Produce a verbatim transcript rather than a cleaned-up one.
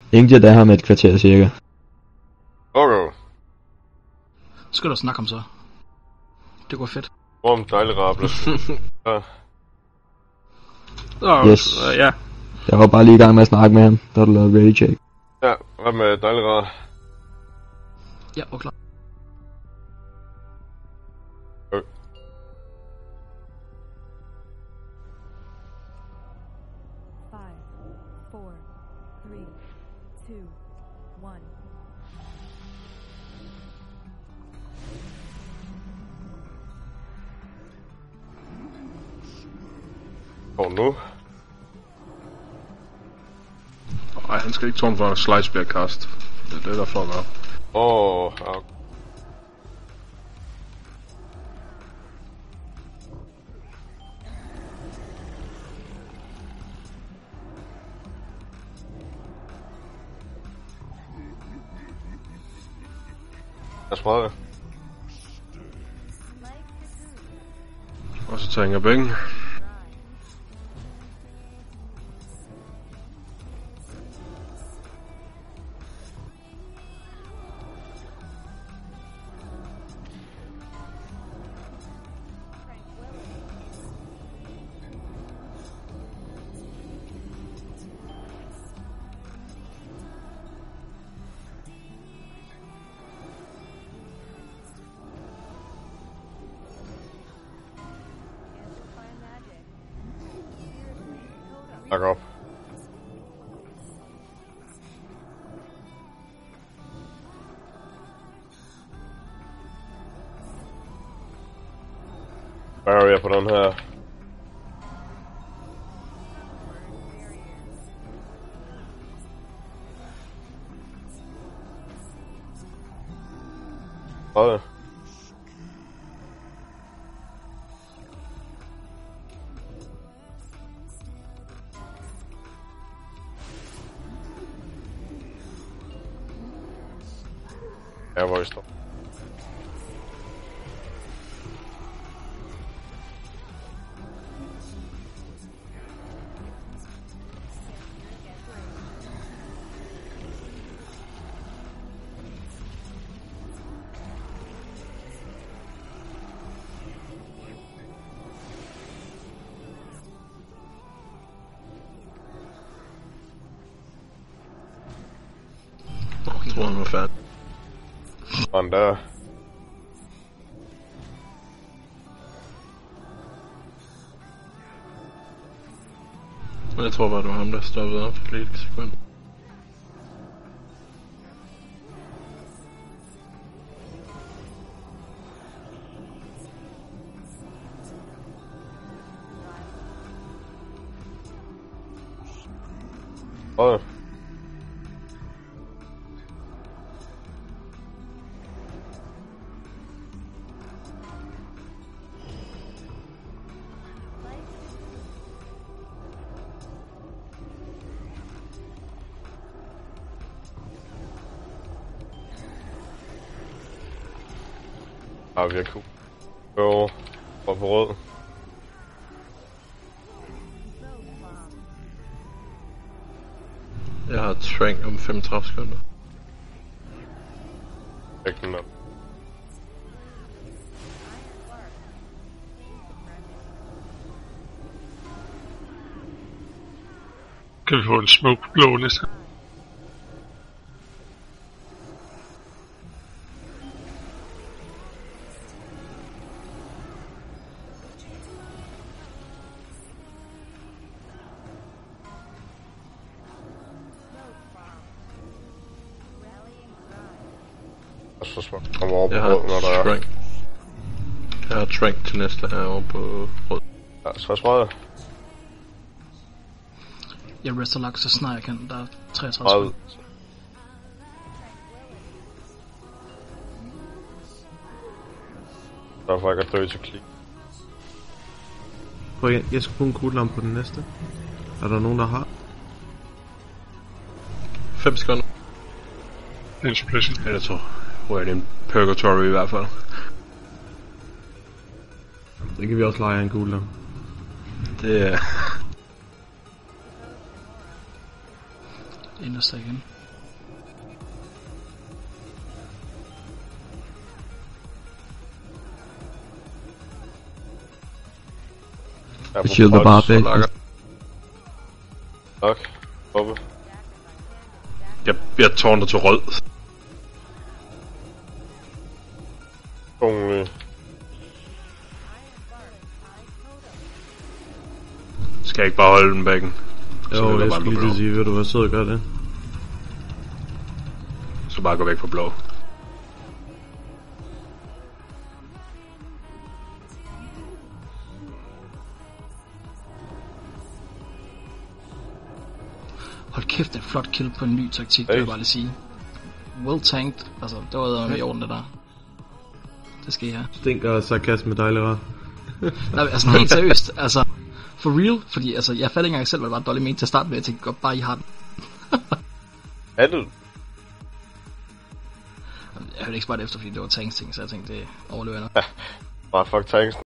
Inget er her med et kvarter cirka. Okay. Så skal du snakke om så. Det går fedt. Rum, dejlig rable. Ja. Så, Yes. øh, ja. Jeg var bare lige i gang med at snakke med ham, da du lavede ready check. Ja, hvad med dejlig rable? Ja, og klar. Okay. Five, four, three, two, one. Og nu? Nej, han skal ikke tårne for, at Slice bliver cast. Det er det, der får mig. Åh, oh, ja. Jeg spreder det. Og så tager jeg penge. Back op. Barrier på den her. Hvad? Ja, hvor I står. Jeg tror, han var færdig. Sådan der. Jeg tror bare, det var ham, der stoppede op for lidt sekund. Hvad? Ja, vi har cool. Jo, og på rød. Jeg har trank om femogtredive sekunder. Ikke den op. Kan vi få en smoke blå næste? Og så små. Kommer over på Jeg har rød, når der er. trank. Jeg har trank til næste herovre på rød. Ja, så jeg spreder. Jeg rester lagt så snart jeg kan. Der er treogtredive Spreder. sekunder. Derfor jeg kan dø til klik. Prøv igen, jeg skal bruge en cooldown på den næste. Er der nogen, der har? fem sekunder. En suppression. Ja, jeg tror. Hvor er det en purgatory i hvert fald. Det kan vi også lege en cooldown. Det er... Ind og så igen. Jeg er på Shield the bar punch. bag. Nok. Oppe. Jeg, jeg tårner til rød. Konge. Skal jeg ikke bare holde den bækken? Jo, jeg skulle lige til at sige, ved du hvad, så gør det. Så bare gå væk fra blå. Hold kæft, det er flot kill på en ny taktik, det vil jeg bare lige sige. Well tanked, altså det var med i orden det der. Det skal I have. Stinker og sarkasme dejligt rart. Nej, altså helt seriøst, altså for real, fordi altså jeg fatter ikke engang selv, hvad det var Dolly mente til at starte med, jeg tænkte godt bare I har den. Er du? Jeg hørte ikke bare det efter, fordi det var tanks ting, så jeg tænkte det overlever jeg nok. Bare fuck tanks.